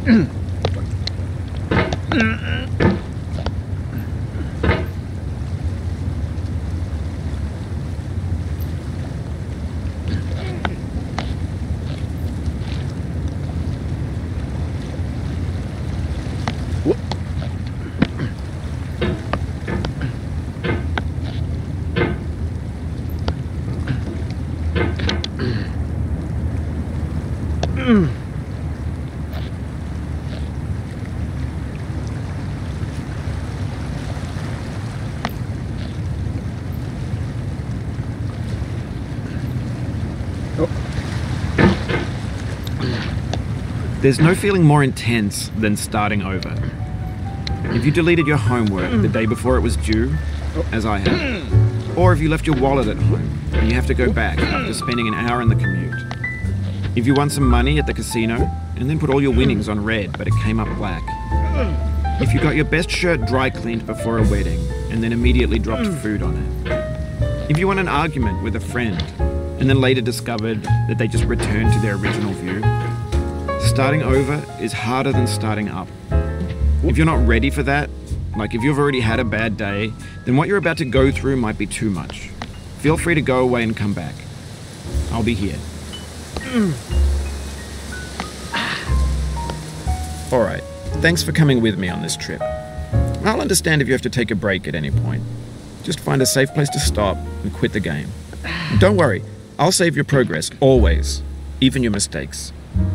There's no feeling more intense than starting over. If you deleted your homework the day before it was due, as I have, or if you left your wallet at home and you have to go back after spending an hour in the commute. If you won some money at the casino and then put all your winnings on red but it came up black. If you got your best shirt dry cleaned before a wedding and then immediately dropped food on it. If you won an argument with a friend and then later discovered that they just returned to their original view. Starting over is harder than starting up. If you're not ready for that, like if you've already had a bad day, then what you're about to go through might be too much. Feel free to go away and come back. I'll be here. Alright, thanks for coming with me on this trip. I'll understand if you have to take a break at any point. Just find a safe place to stop and quit the game. And don't worry, I'll save your progress, always. Even your mistakes.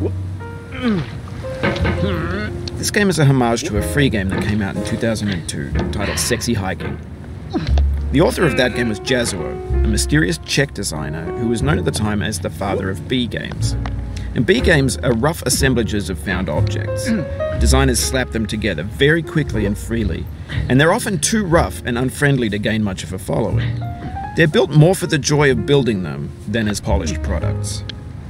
This game is a homage to a free game that came out in 2002, titled Sexy Hiking. The author of that game was Jazzuo, a mysterious Czech designer who was known at the time as the father of B games. And B games are rough assemblages of found objects. Designers slap them together very quickly and freely, and they're often too rough and unfriendly to gain much of a following. They're built more for the joy of building them than as polished products.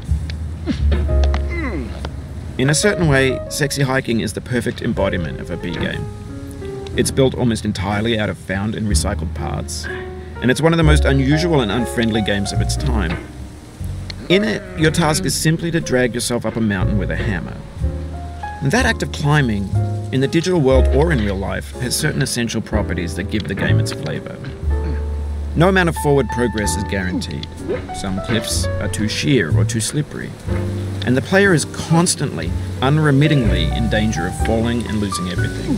In a certain way, Sexy Hiking is the perfect embodiment of a B game. It's built almost entirely out of found and recycled parts, and it's one of the most unusual and unfriendly games of its time. In it, your task is simply to drag yourself up a mountain with a hammer. And that act of climbing, in the digital world or in real life, has certain essential properties that give the game its flavor. No amount of forward progress is guaranteed. Some cliffs are too sheer or too slippery. And the player is constantly, unremittingly in danger of falling and losing everything.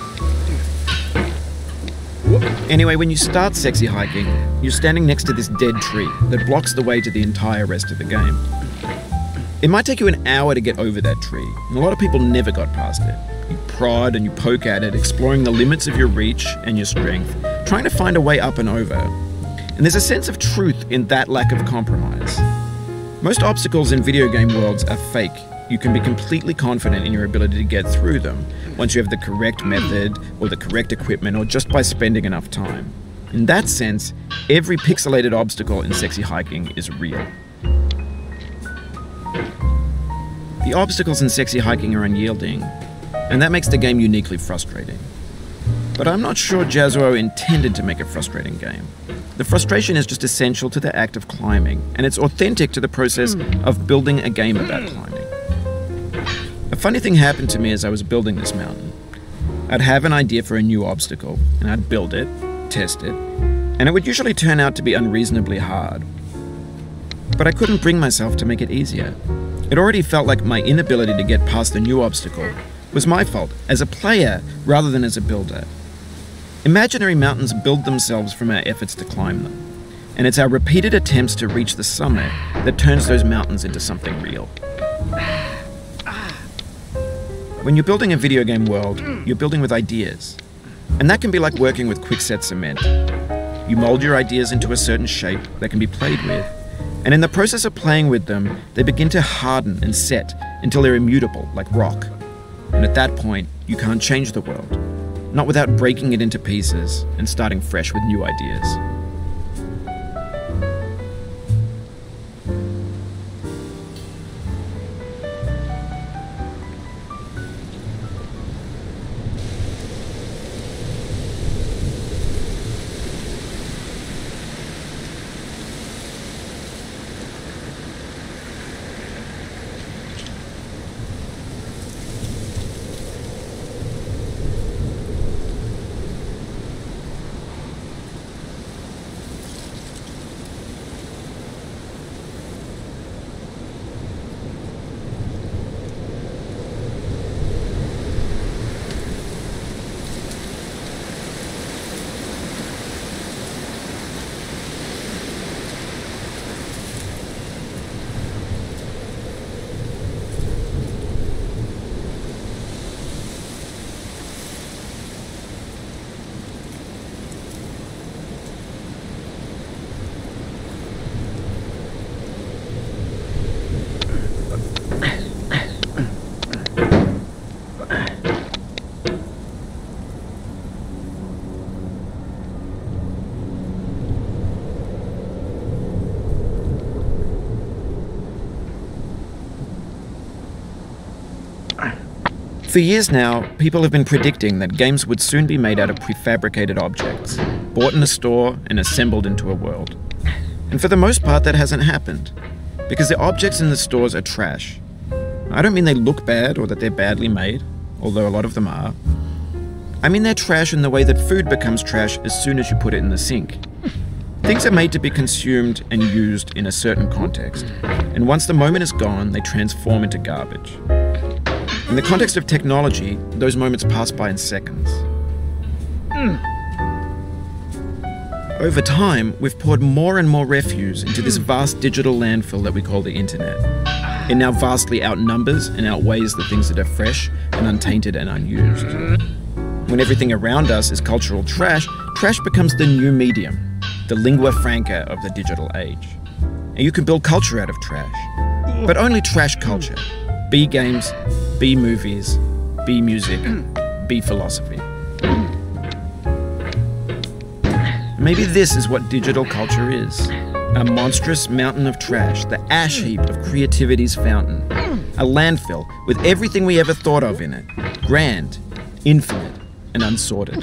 Anyway, when you start Sexy Hiking, you're standing next to this dead tree that blocks the way to the entire rest of the game. It might take you an hour to get over that tree, and a lot of people never got past it. You prod and you poke at it, exploring the limits of your reach and your strength, trying to find a way up and over. And there's a sense of truth in that lack of compromise. Most obstacles in video game worlds are fake. You can be completely confident in your ability to get through them once you have the correct method or the correct equipment or just by spending enough time. In that sense, every pixelated obstacle in Sexy Hiking is real. The obstacles in Sexy Hiking are unyielding, and that makes the game uniquely frustrating. But I'm not sure Jazzuo intended to make a frustrating game. The frustration is just essential to the act of climbing, and it's authentic to the process of building a game about climbing. A funny thing happened to me as I was building this mountain. I'd have an idea for a new obstacle, and I'd build it, test it, and it would usually turn out to be unreasonably hard. But I couldn't bring myself to make it easier. It already felt like my inability to get past the new obstacle was my fault as a player rather than as a builder. Imaginary mountains build themselves from our efforts to climb them, and it's our repeated attempts to reach the summit that turns those mountains into something real. When you're building a video game world, you're building with ideas, and that can be like working with quickset cement. You mold your ideas into a certain shape that can be played with, and in the process of playing with them, they begin to harden and set until they're immutable, like rock. And at that point, you can't change the world. Not without breaking it into pieces and starting fresh with new ideas. For years now, people have been predicting that games would soon be made out of prefabricated objects, bought in a store and assembled into a world. And for the most part, that hasn't happened, because the objects in the stores are trash. I don't mean they look bad or that they're badly made, although a lot of them are. I mean they're trash in the way that food becomes trash as soon as you put it in the sink. Things are made to be consumed and used in a certain context, and once the moment is gone, they transform into garbage. In the context of technology, those moments pass by in seconds. Over time, we've poured more and more refuse into this vast digital landfill that we call the internet. It now vastly outnumbers and outweighs the things that are fresh and untainted and unused. When everything around us is cultural trash, trash becomes the new medium, the lingua franca of the digital age. And you can build culture out of trash, but only trash culture. B games, B movies, B music, B philosophy. Maybe this is what digital culture is. A monstrous mountain of trash, the ash heap of creativity's fountain. A landfill with everything we ever thought of in it. Grand, infinite, and unsorted.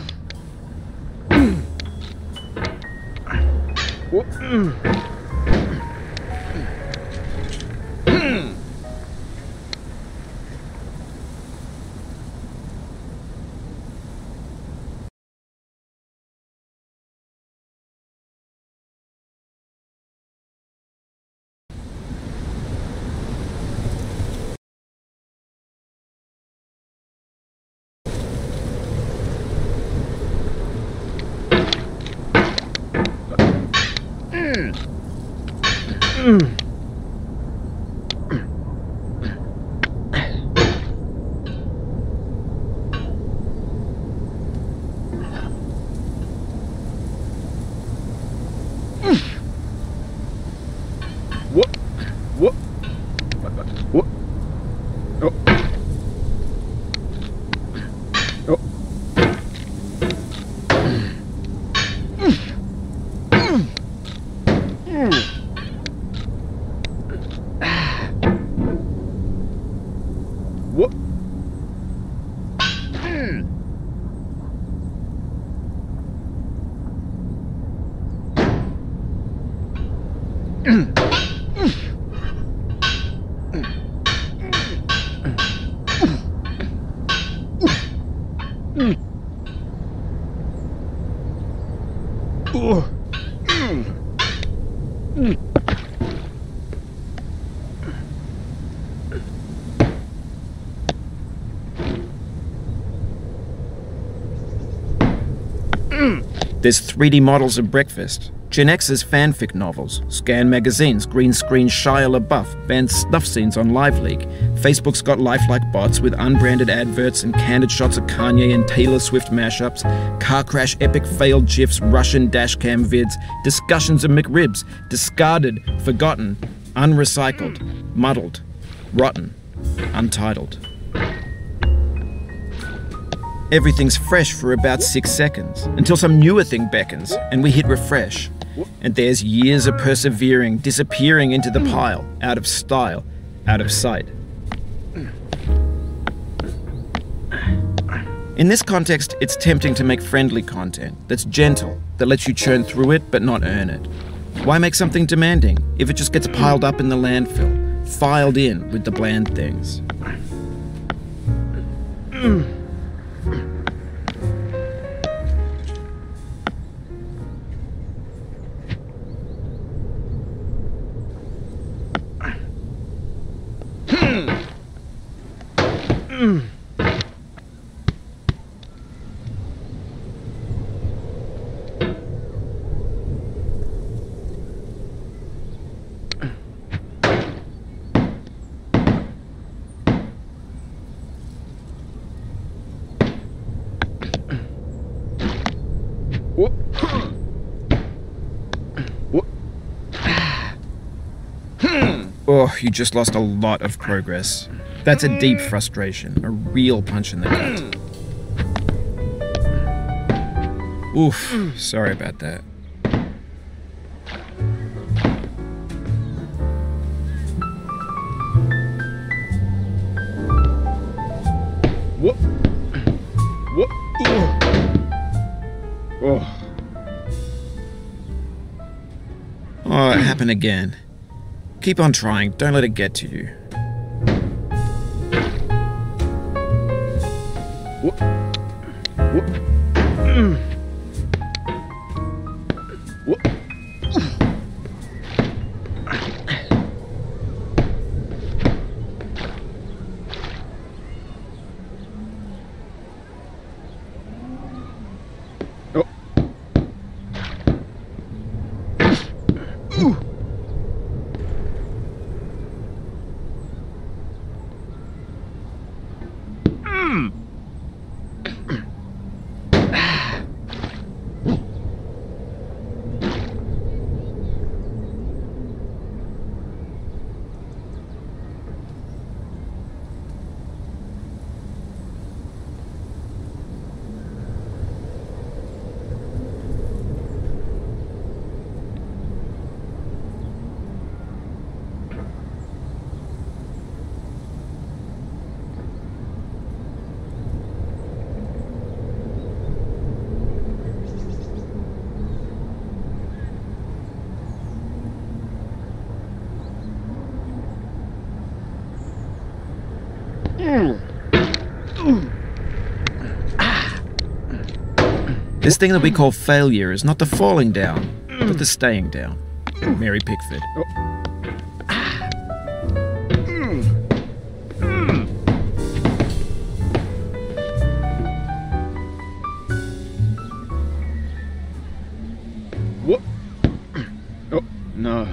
There's 3D models of breakfast, Gen X's fanfic novels, Scan magazines, green screen Shia LaBeouf, banned snuff scenes on LiveLeak. Facebook's got lifelike bots with unbranded adverts and candid shots of Kanye and Taylor Swift mashups, car crash epic failed GIFs, Russian dashcam vids, discussions of McRibs, discarded, forgotten, unrecycled, muddled, rotten, untitled. Everything's fresh for about 6 seconds, until some newer thing beckons, and we hit refresh. And there's years of persevering, disappearing into the pile, out of style, out of sight. In this context, it's tempting to make friendly content that's gentle, that lets you churn through it but not earn it. Why make something demanding if it just gets piled up in the landfill, filed in with the bland things? Oh, you just lost a lot of progress. That's a deep frustration, a real punch in the gut. Oof, sorry about that. Oh. Oh, it happened again. Keep on trying, don't let it get to you. What? What? What? This thing that we call failure is not the falling down, but the staying down. Mary Pickford. What? Oh, no.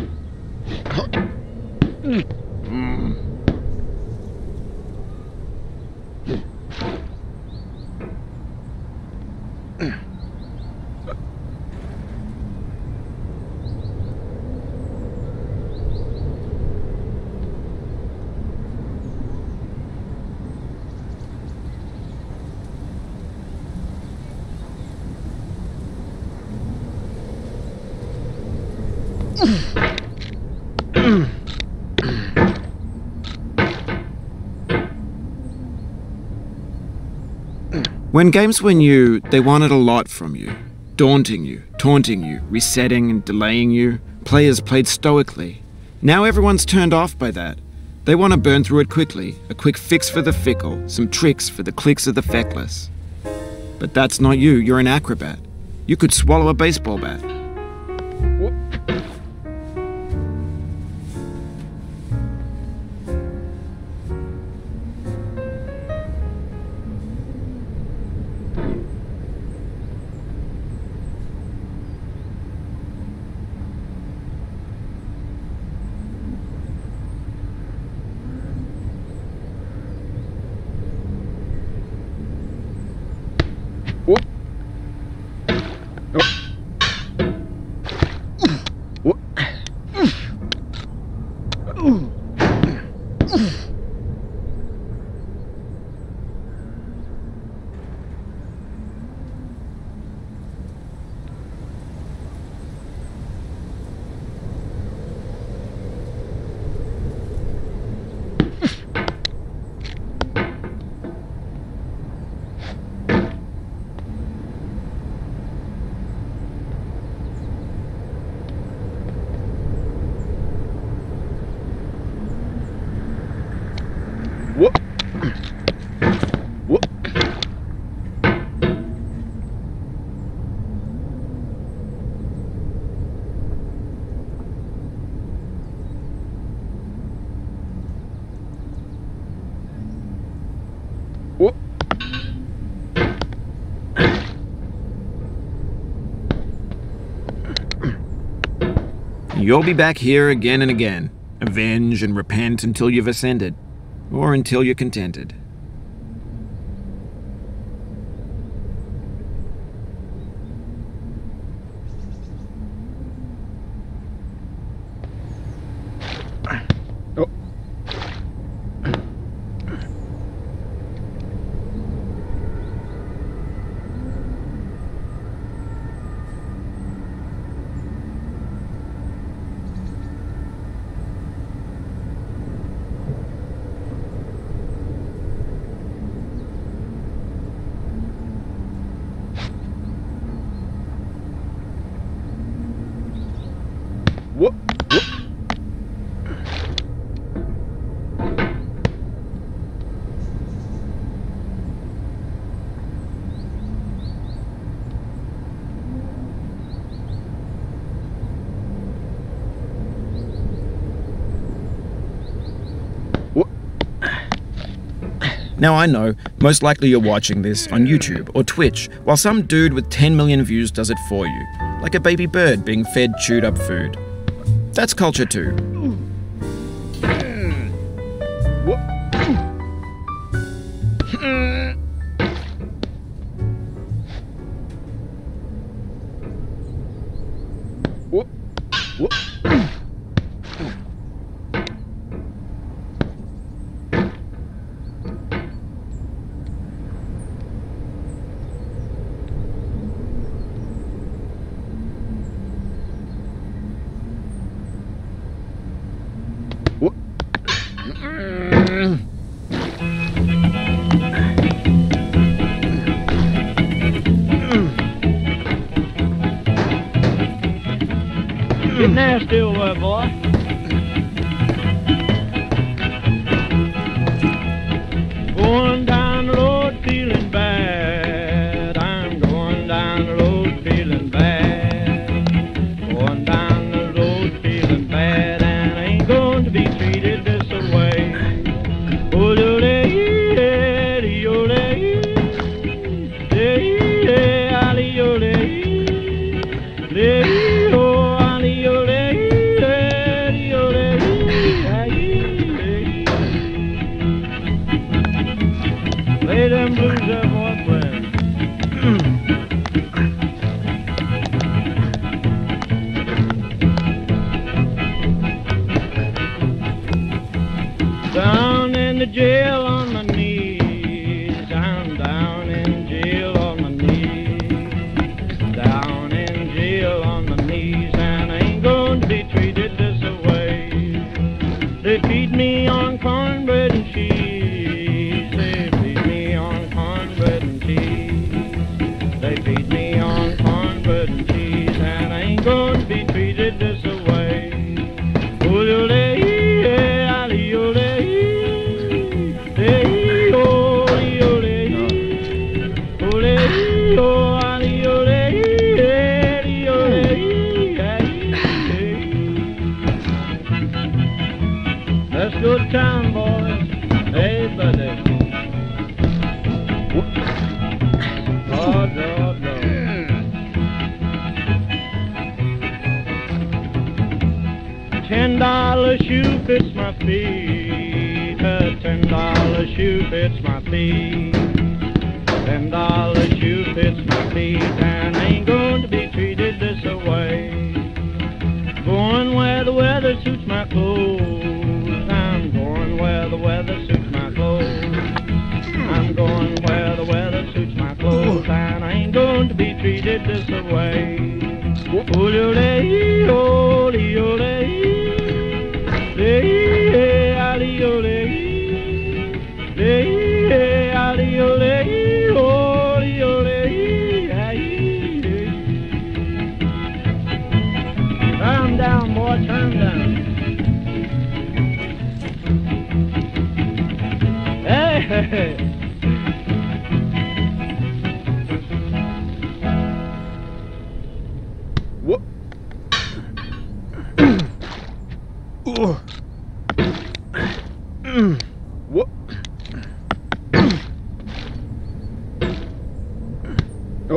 When games were new, they wanted a lot from you. Daunting you, taunting you, resetting and delaying you. Players played stoically. Now everyone's turned off by that. They want to burn through it quickly, a quick fix for the fickle, some tricks for the clicks of the feckless. But that's not you, you're an acrobat. You could swallow a baseball bat. What? What? What? What? You'll be back here again and again. Avenge and repent until you've ascended. Or until you're contented. Oh. Now I know, most likely you're watching this on YouTube or Twitch, while some dude with 10 million views does it for you, like a baby bird being fed chewed up food. That's culture too. Get nasty over there, boy. Going down the road feeling bad. I'm going down the road feeling bad. Going down the road feeling bad, and I ain't going to be treated this way. Oh, play them blues there, boy, play. Down in the jail on my knees, I'm down in jail on my knees, down in jail on my knees, and I ain't going to be treated this way. They feed me on cornbread and cheese, they feed me on cornbread and cheese, they feed me on cornbread and cheese, and I ain't going to be treated this way. Let's go to town, boys. Hey, buddy. Lord, Lord, Lord. $10 shoe fits my feet. A $10 shoe fits my feet. $10 shoe fits my feet, and I ain't going to be treated this way. Going where the weather suits my clothes. I'm going where the weather suits my clothes. I'm going where the weather suits my clothes, and I ain't going to be treated this way. Turn down, boy, turn down. Hey! What? What? Oh.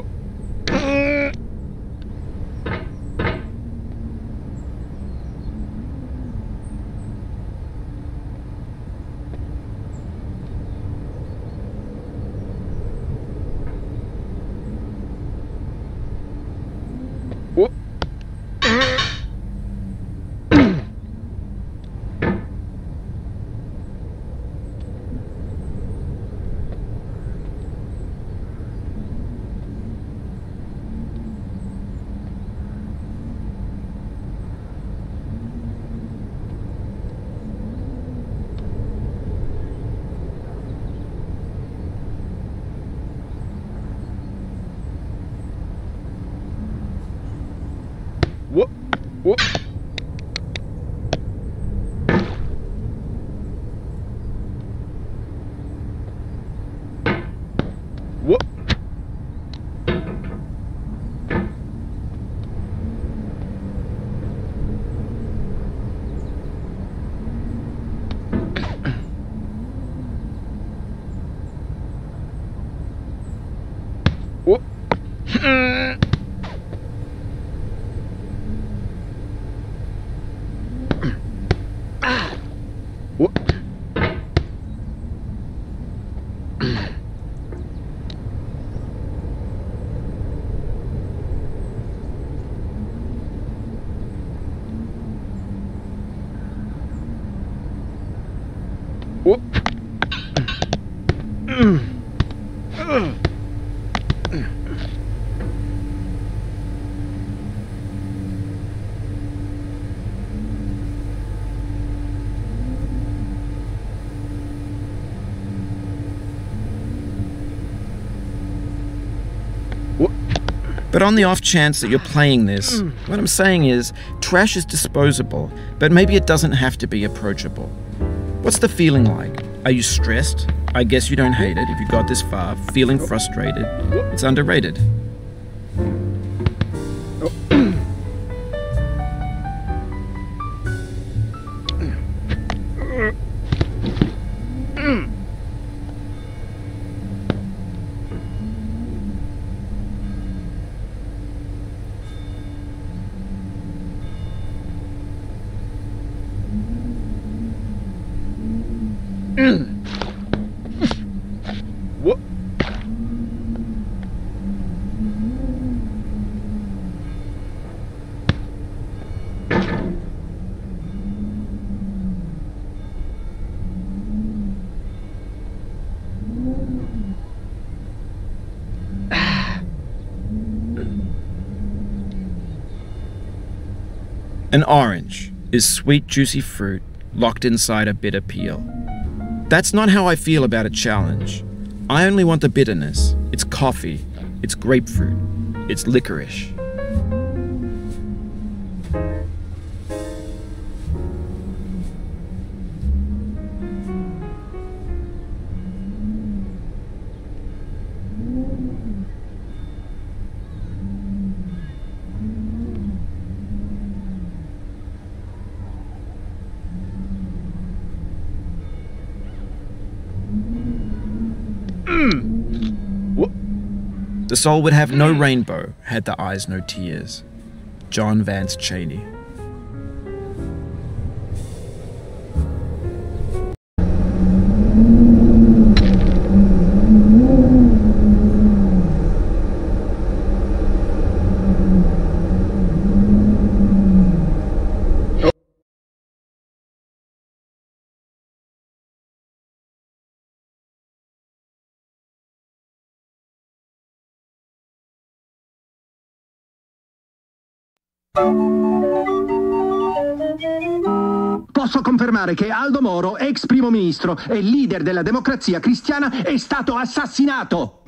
What? Whoop. Whoop. Whoop. But on the off chance that you're playing this, what I'm saying is, trash is disposable, but maybe it doesn't have to be approachable. What's the feeling like? Are you stressed? I guess you don't hate it if you got this far. Feeling frustrated? It's underrated. Whoop. An orange is sweet, juicy fruit locked inside a bitter peel. That's not how I feel about a challenge. I only want the bitterness. It's coffee. It's grapefruit. It's licorice. The soul would have no rainbow had the eyes no tears. John Vance Cheney. Posso confermare che Aldo Moro, ex primo ministro e leader della Democrazia Cristiana, è stato assassinato.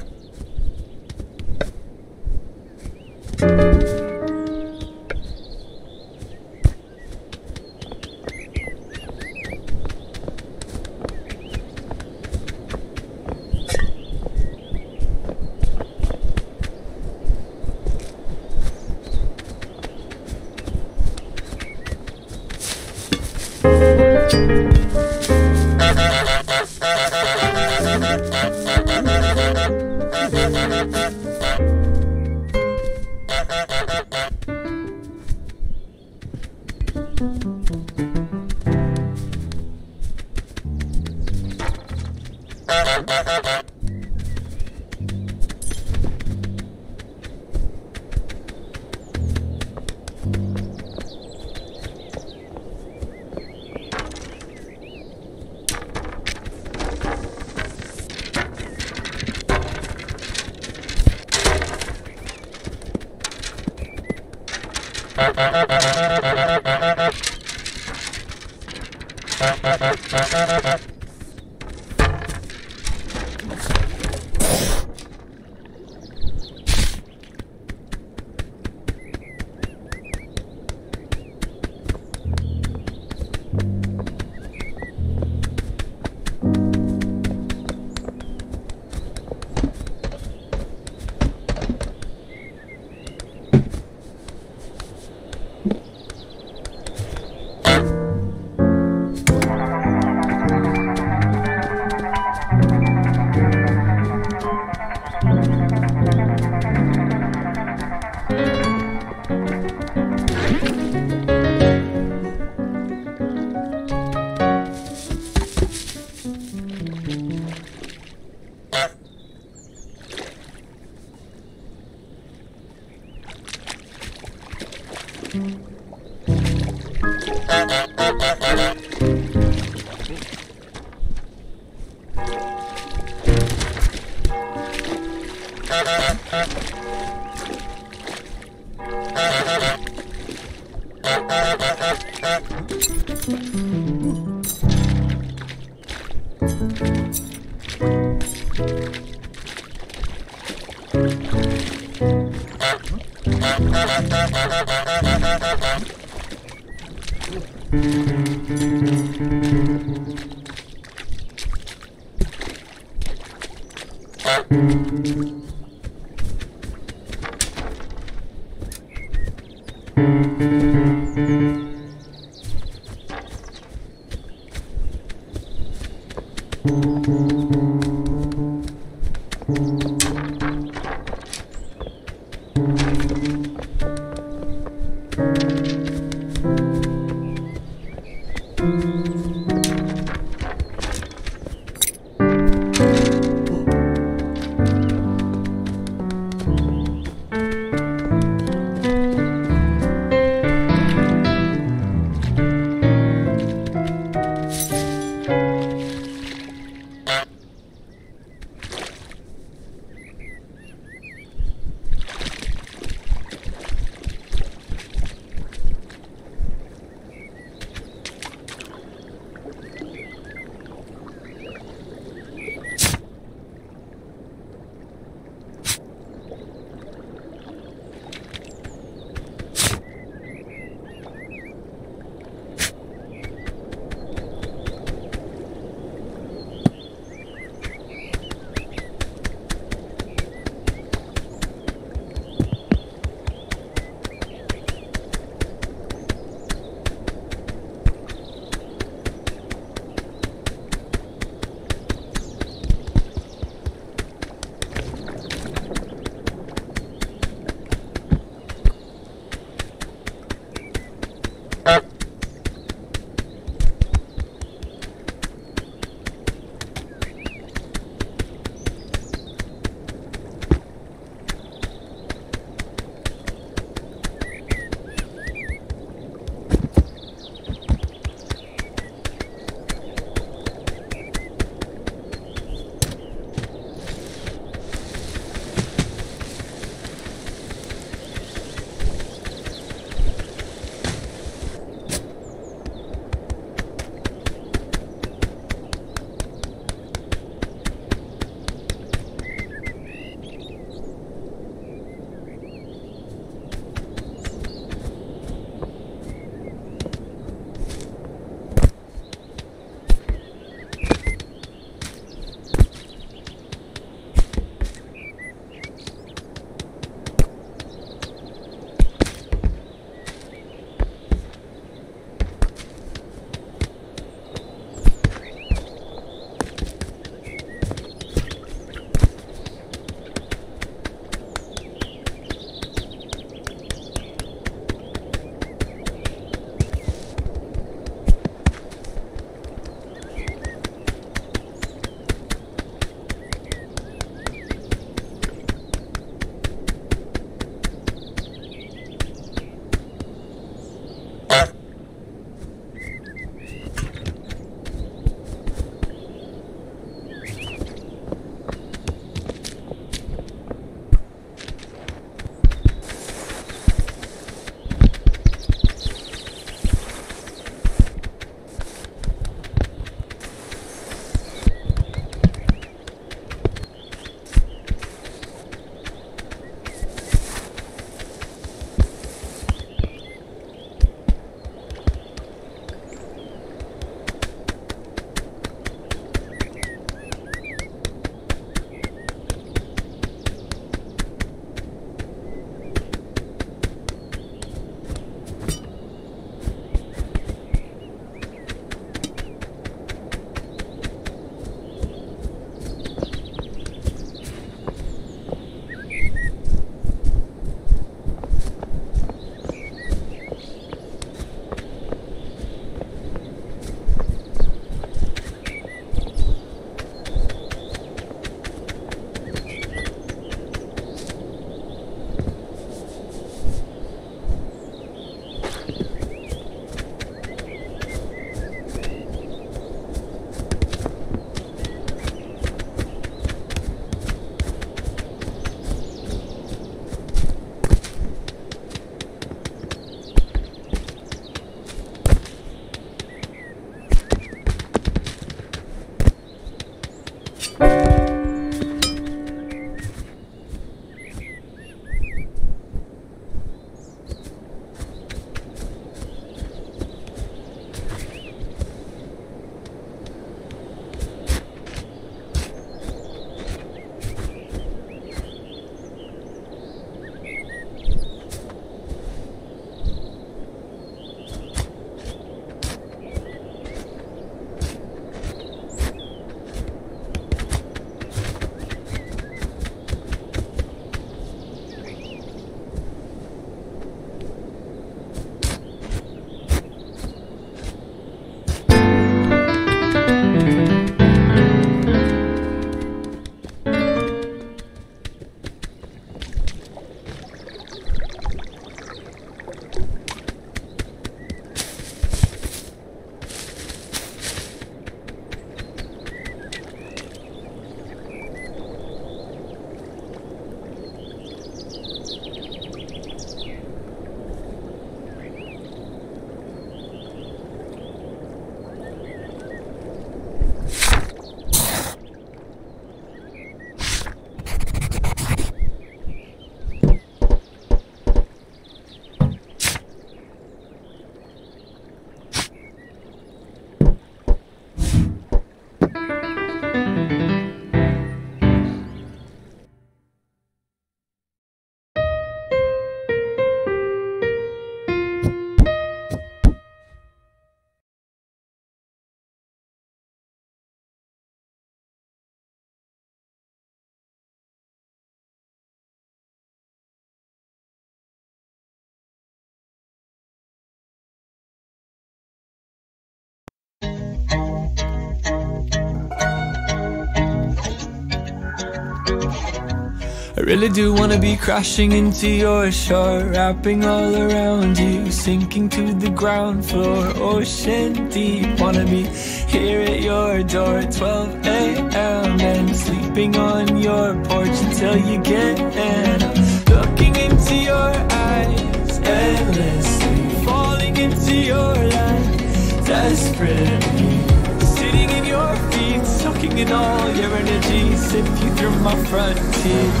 I really do wanna be crashing into your shore, wrapping all around you, sinking to the ground floor, ocean deep. Wanna be here at your door at 12 a.m. and sleeping on your porch until you get in. Looking into your eyes endlessly, falling into your life desperately, sitting in your feet, soaking in all your energy, sip you through my front teeth.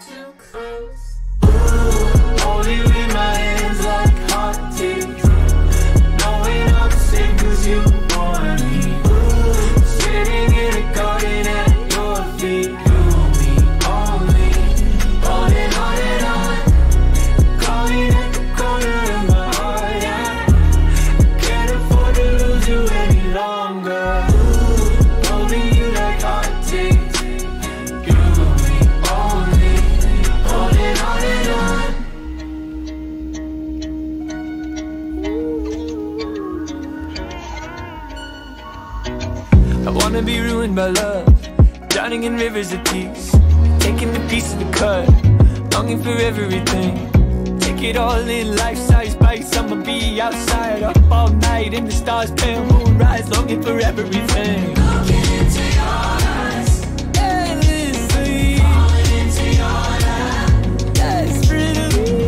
Holding you in my hands like hot tea, knowing I'm safe 'cause you want me. Sitting in a garden at your feet, you, me, only, holding on and on, calling at the corner of my heart. I can't afford to lose you any longer. Holding you like hot tea, you, me, only, holding on and on. I wanna be ruined by love, drowning in rivers of peace, taking a piece of the cut, longing for everything. Take it all in, life-size bites. I'ma be outside, up all night in the stars, pale moonrise, longing for everything. Looking into your eyes, endlessly, falling into your lap, desperately.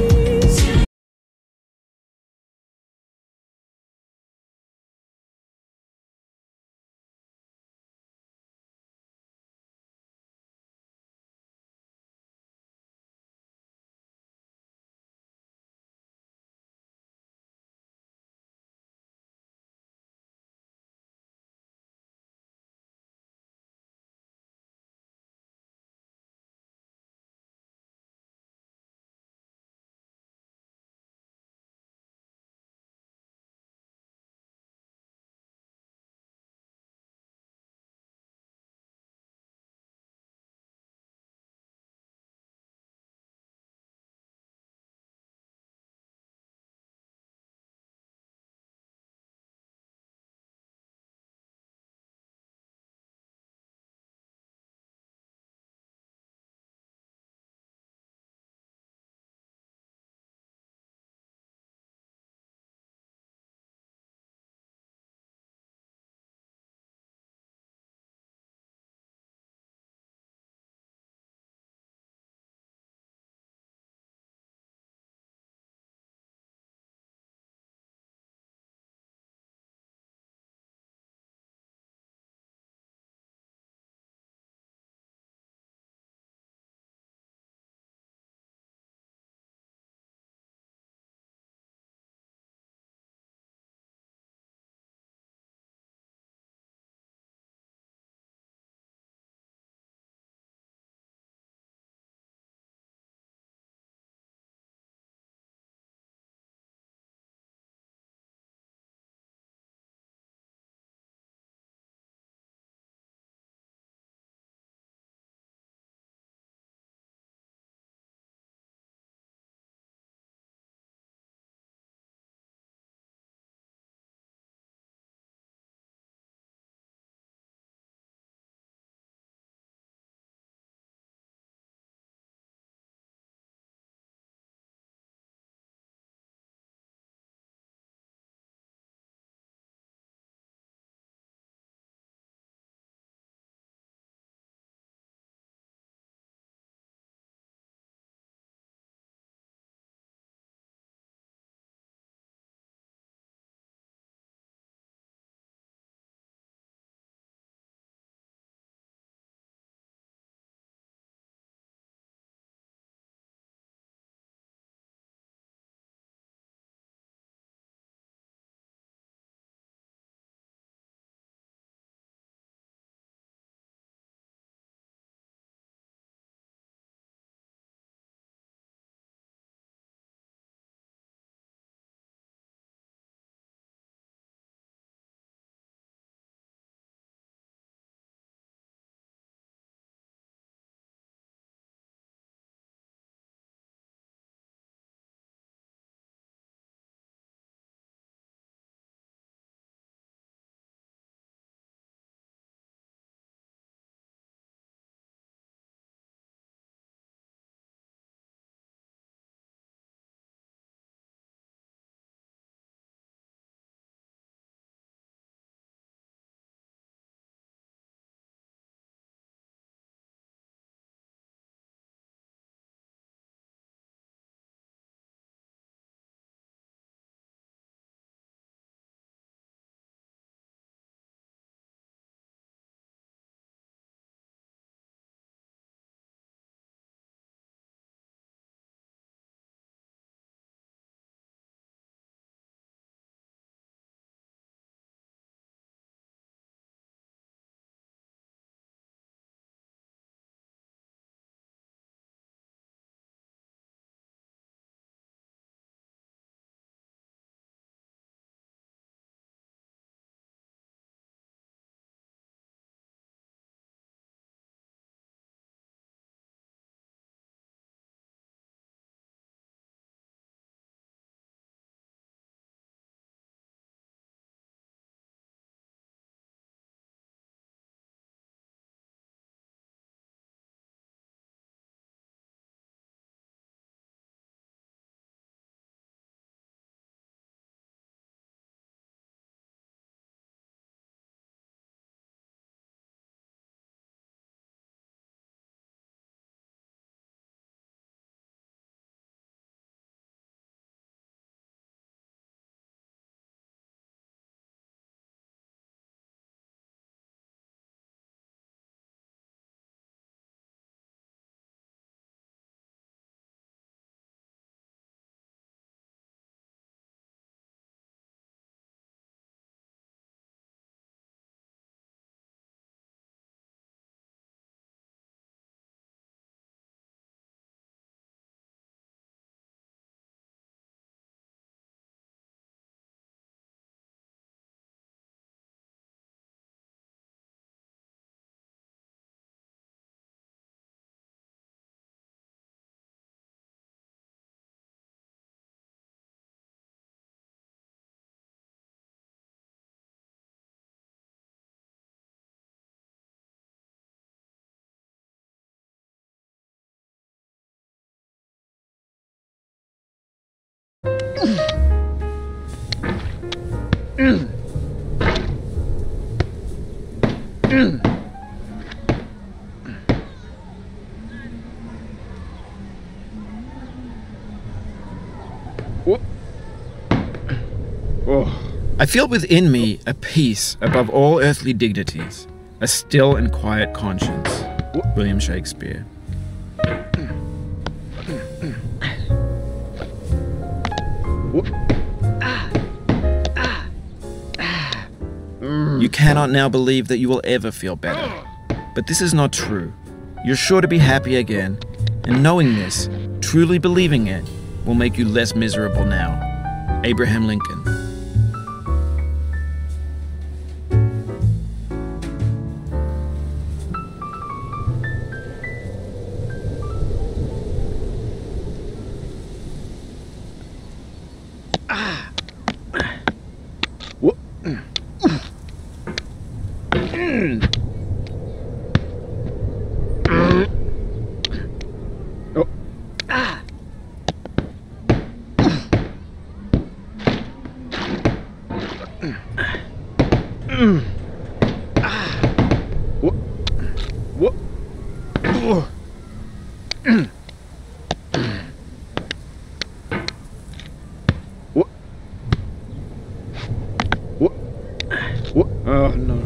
I feel within me a peace above all earthly dignities, a still and quiet conscience. William Shakespeare. You cannot now believe that you will ever feel better. But this is not true. You're sure to be happy again, and knowing this, truly believing it, will make you less miserable now. Abraham Lincoln. Oh no.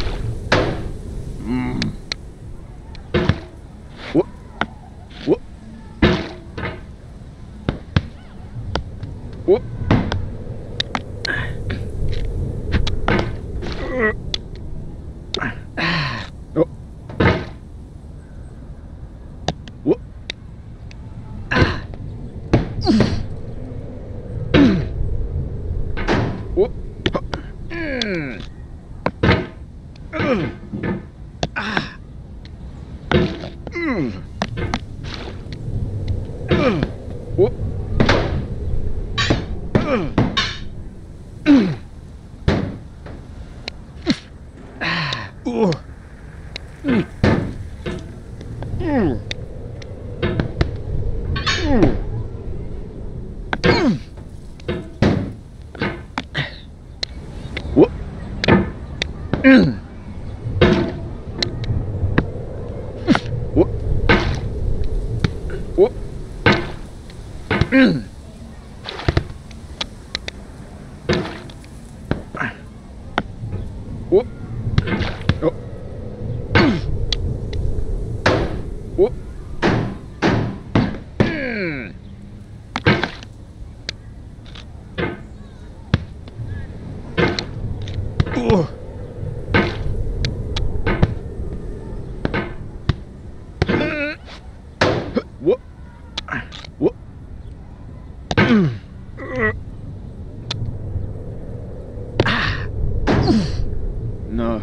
No.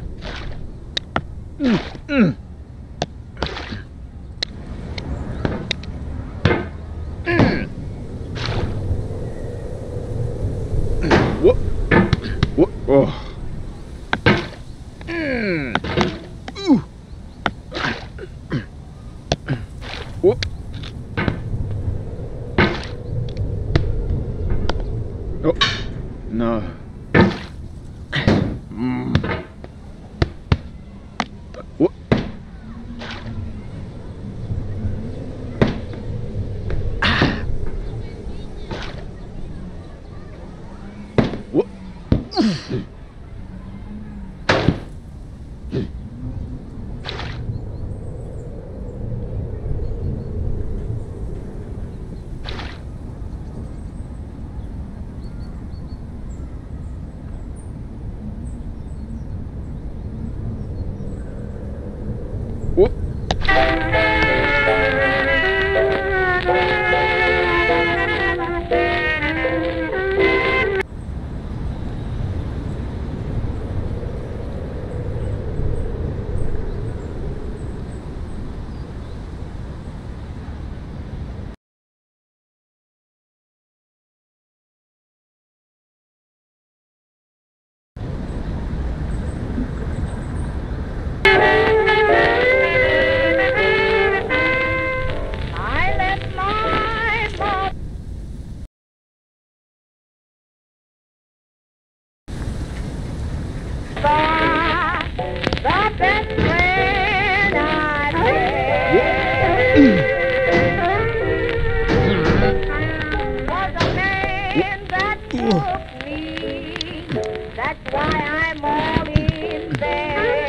What? What? Oh. What? Oh. No. What? What? best friend I had was a man that took me. That's why I'm all in bed.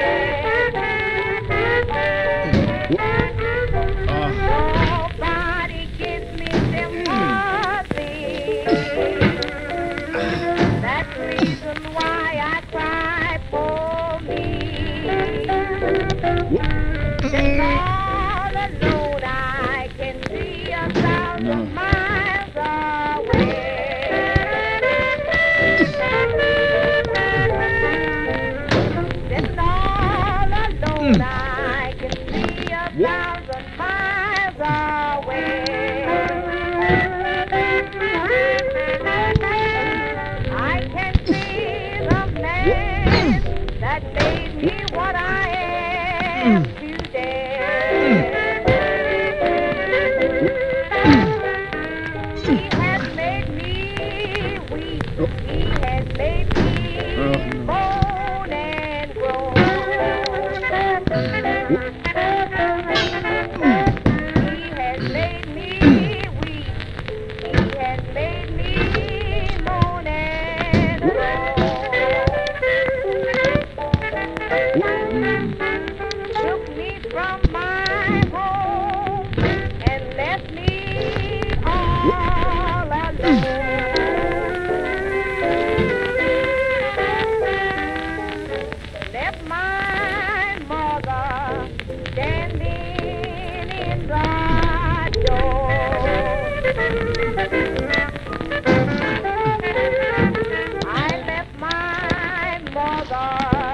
Nobody gives me sympathy. That's the reason why I cry for me. Since all alone I can see 1,000 miles away. Since all alone I can see 1,000 miles away. I can see the man that made me what I am today. He has made me weak. He has made me moan and groan. He has made me weak. He has made me moan and groan. Took me from my home and left me all alone. Left my mother standing in the door. I left my mother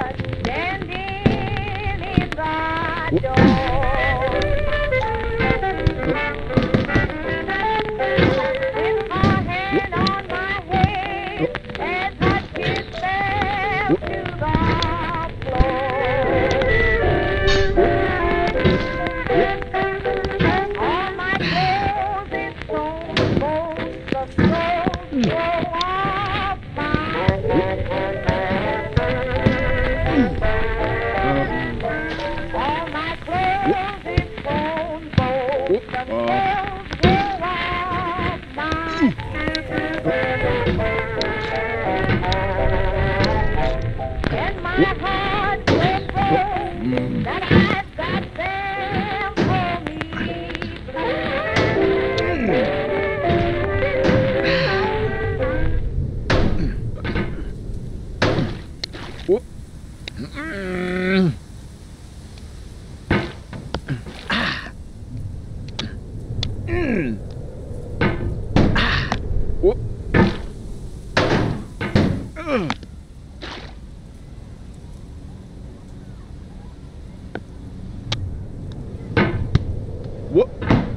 standing in the door. With her hand on my head as her kiss fell to the floor. All my clothes is sewn, both the clothes grow off my back. All my clothes is sewn, both the clothes grow off my and my heart will grow that I've got them for me. Whoop. Whoop. Whoop.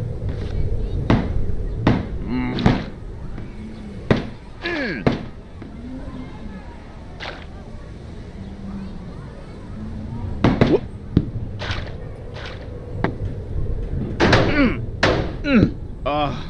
Whoop. Ah.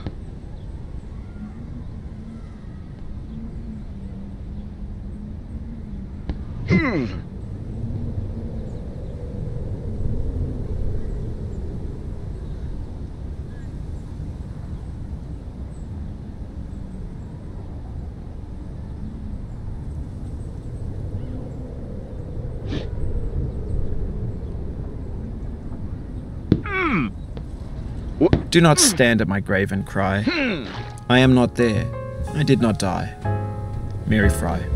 Do not stand at my grave and cry. I am not there. I did not die. Mary Fry.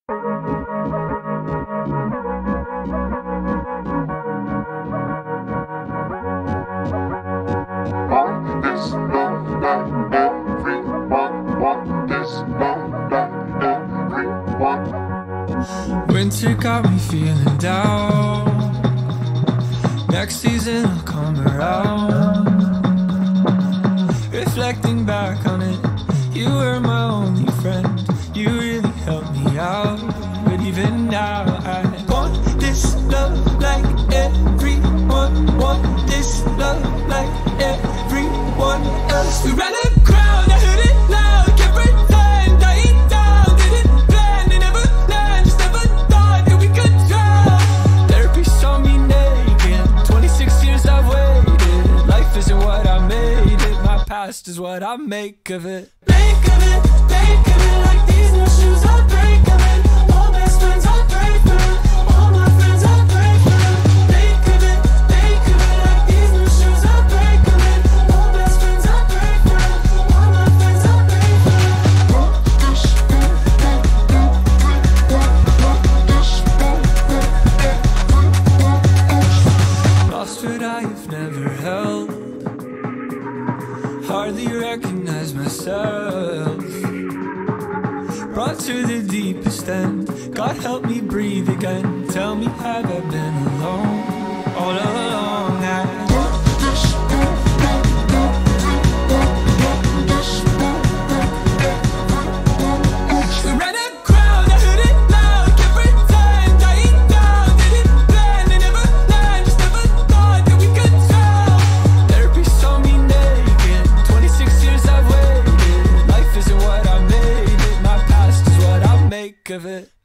Winter got me feeling down. Next season will come around. Reflecting back on it, you were my only friend. You really helped me out. But even now I want this love like everyone. Want this love like everyone else. We ran a crowd, I heard it loud. Kept pretend, dying down. Didn't plan, it never planned. Just never thought that we could drown. Therapy saw me naked. 26 years I've waited. Life isn't what I made it. My past is what I make of it. Make of it, like these new shoes I break of it. All best friends I pray for. All my friends I pray for. Make of it, like these new shoes I break of it. All best friends I pray for. All my friends I pray for. Lost what I have never held. Hardly recognize myself. Brought to the deepest end. God help me breathe again. Tell me, have I been alone all along? We ran a crowd, I heard it loud. Kept pretend, dying down. Didn't plan, it never planned. Just never thought that we could drown. Therapy saw me naked. 26 years I've waited. Life isn't what I made it. My past is what I make of it.